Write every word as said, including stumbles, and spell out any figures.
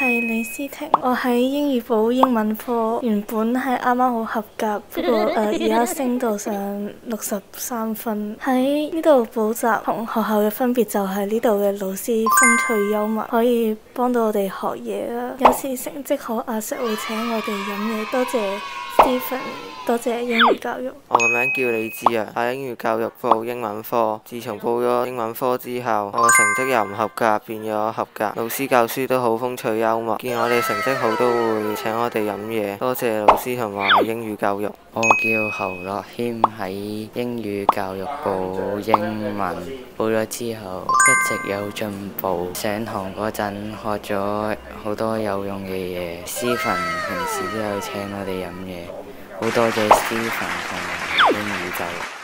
係李思婷，我喺英語部英文科原本係啱啱好合格，不過誒而家升到上六十三分。喺呢度補習同學校嘅分別就係呢度嘅老師風趣幽默，可以幫到我哋學嘢啦。有時成績好，阿 Sir 會請我哋飲嘢，多謝 Stephen， 多謝英語教育。 我個名叫李志陽，喺英語教育部英文科。自從報咗英文科之後，我嘅成績由唔合格變咗合格。老師教書都好風趣幽默，見我哋成績好都會請我哋飲嘢。多謝老師同埋英語教育。 我叫侯樂謙，喺英語教育部英文報咗之後，一直有進步。上堂嗰陣學咗好多有用嘅嘢。Stephen 平時都有請我哋飲嘢，好多謝 Stephen 同英語教育。